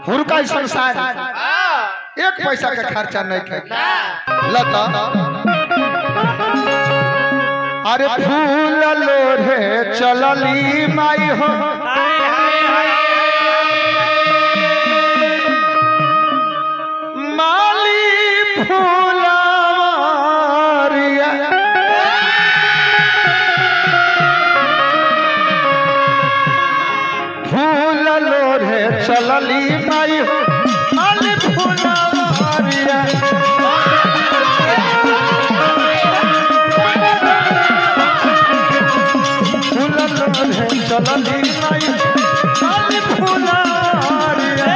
हुरका संसार एक पैसा का खर्चा नहीं कर लता अरे फूल लोढ़े चलली माई हो माली फूलवारिया फूल लोढ़े चलली माई हो माली फूलवारिया फूल लोढ़े चलली माई माली फूलवारिया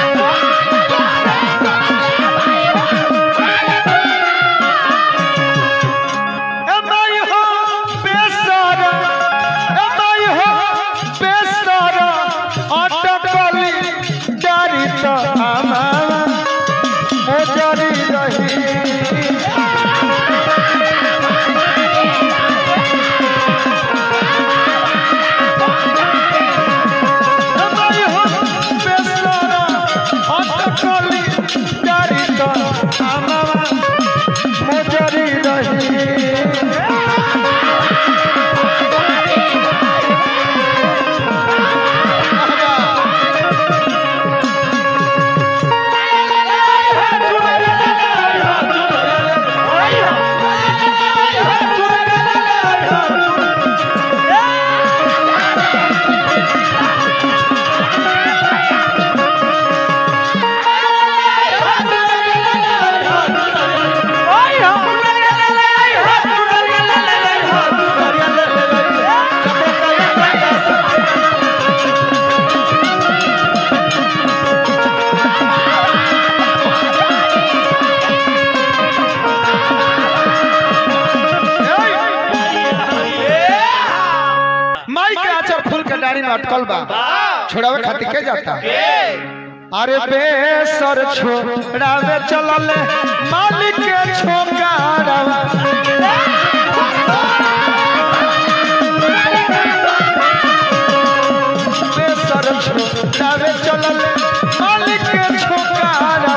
अटकल बा छोड़ावे खातिर के जाता अरे बेसर छोड़ावे चलल मालिक के छोगारवा बेसर छोड़ावे चलल मालिक के छोगारवा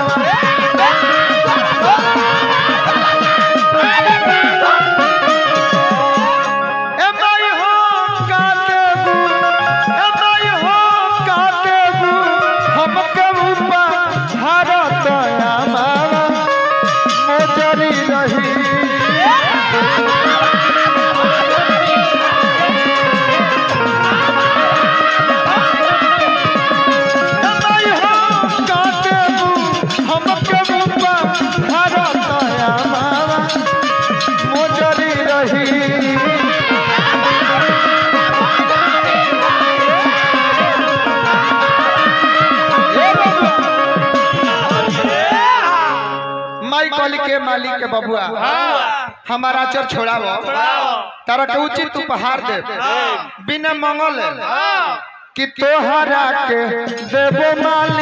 के मालिक के बबुआ हमारा चर छोड़ावो तारा के उचित उपहार दे बिना मंगल कि तोहरा के देवो माल